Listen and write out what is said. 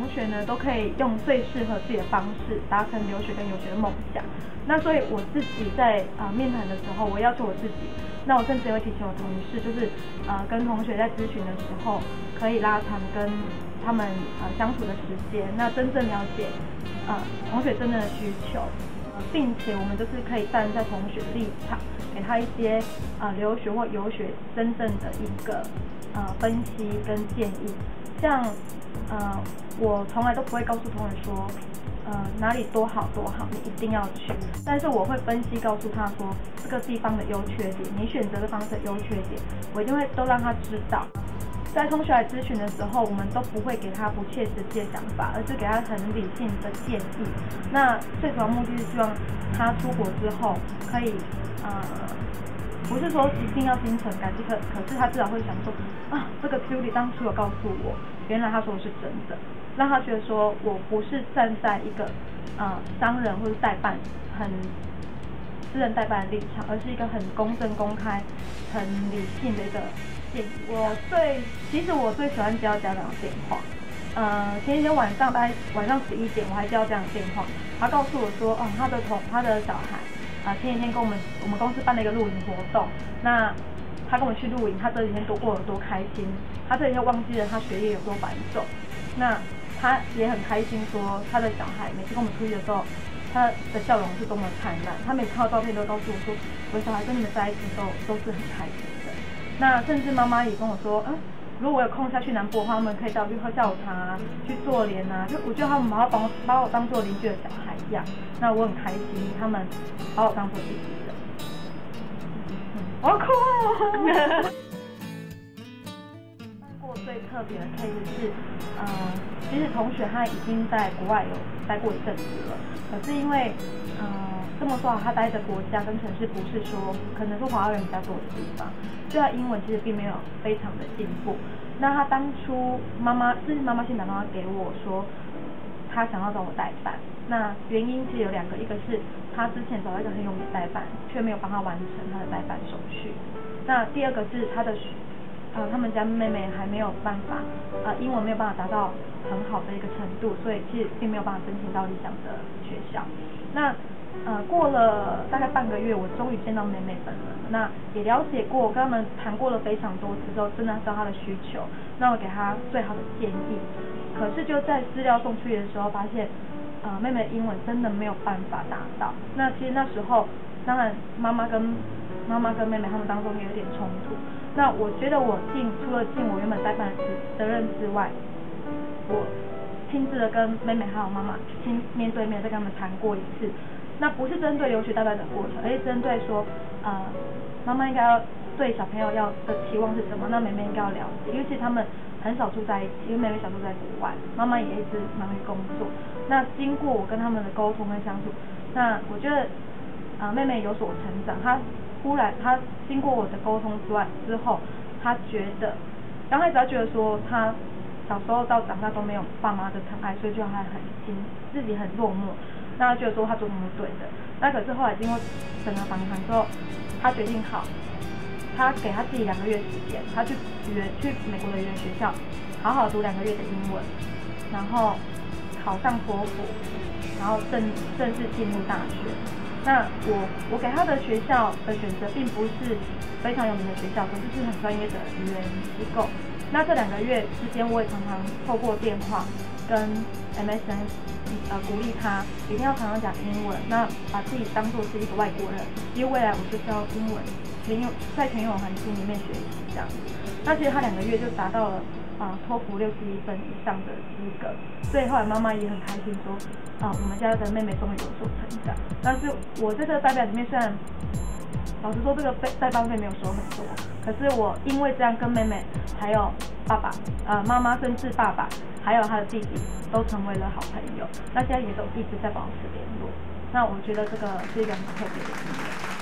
同学呢都可以用最适合自己的方式达成留学跟游学的梦想。那所以我自己在面谈的时候，我要求我自己，那我甚至也会提醒我同事，就是跟同学在咨询的时候，可以拉长跟他们相处的时间，那真正了解同学真正的需求，并且我们就是可以站在同学的立场，给他一些留学或游学真正的一个分析跟建议。像我从来都不会告诉同学说哪里多好多好，你一定要去。但是我会分析告诉他说这个地方的优缺点，你选择的方式的优缺点，我一定会都让他知道。在同学来咨询的时候，我们都不会给他不切实际的想法，而是给他很理性的建议。那最主要目的是希望他出国之后可以不是说一定要心存感激，可是他至少会想说这个 Judy 当初有告诉我，原来他说的是真的，让他觉得说我不是站在一个商人或者代办很私人代办的立场，而是一个很公正公开、很理性的一个建议。其实我最喜欢接到家长的电话。前一天晚上大概晚上11点，我还接到这样的电话，他告诉我说，他的小孩前几天跟我们公司办了一个露营活动，那他跟我去露营，他这几天过得多开心，他这几天忘记了他学业有多繁重，那他也很开心说他的小孩每次跟我们出去的时候，他的笑容是多么灿烂，他每次看到照片都告诉我说，我的小孩跟你们在一起都是很开心的。那甚至妈妈也跟我说，如果我有空下去南部的话，他们可以带我去喝下午茶去做脸就我觉得他们把我当做邻居的小孩一样，那我很开心，他们把我当做自己人。我要哭了。过最特别的 case 是，其实同学他已经在国外有待过一阵子了，可是因为这么说好，他待的国家跟城市不是说可能是华人比较多的地方，所以他英文其实并没有非常的进步。那他当初妈妈先打电话给我说，他想要找我代办。那原因其实有2个，一个是他之前找到一个很有名的代办，却没有帮他完成他的代办手续。那第2个是他们家妹妹还没有办法英文没有办法达到很好的一个程度，所以其实并没有办法申请到理想的学校。那过了大概半个月，我终于见到妹妹本人，那也了解过，跟他们谈过了非常多次之后，真的知道她的需求，那我给她最好的建议。可是就在资料送出去的时候，发现妹妹的英文真的没有办法达到。那其实那时候，当然妈妈跟妹妹他们当中也有点冲突。那我觉得除了尽我原本代办的责任之外，我亲自的跟妹妹还有妈妈面对面再跟他们谈过一次。那不是针对留学代办的过程，而是针对说，妈妈应该要对小朋友的期望是什么？那妹妹应该要了解，因为其实他们很少住在一起，因为妹妹小时候在国外，妈妈也一直忙于工作。那经过我跟他们的沟通跟相处，那我觉得妹妹有所成长。她经过我的沟通之后，她觉得刚开始她觉得说她小时候到长大都没有爸妈的疼爱，所以就还自己很落寞。那他觉得说他做什么对的，那可是后来经过整个访谈之后，他决定好，他给他自己2个月时间，他去美国的语言学校，好好读2个月的英文，然后考上托福，然后正式进入大学。那我给他的学校的选择并不是非常有名的学校，可是是很专业的语言机构。那这2个月之间，我也常常透过电话跟 MSN鼓励他一定要常常讲英文，那把自己当作是一个外国人，因为未来我就是要英文在全英文环境里面学习这样子。那其实他2个月就达到了托福61分以上的资格，所以后来妈妈也很开心说，我们家的妹妹终于有所成长。但是我在这个代办里面，虽然老实说这个代办费没有收很多，可是我因为这样跟妹妹还有爸爸妈妈甚至爸爸还有他的弟弟都成为了好朋友，那现在也都一直在保持联络。那我觉得这个是一个很特别的经验。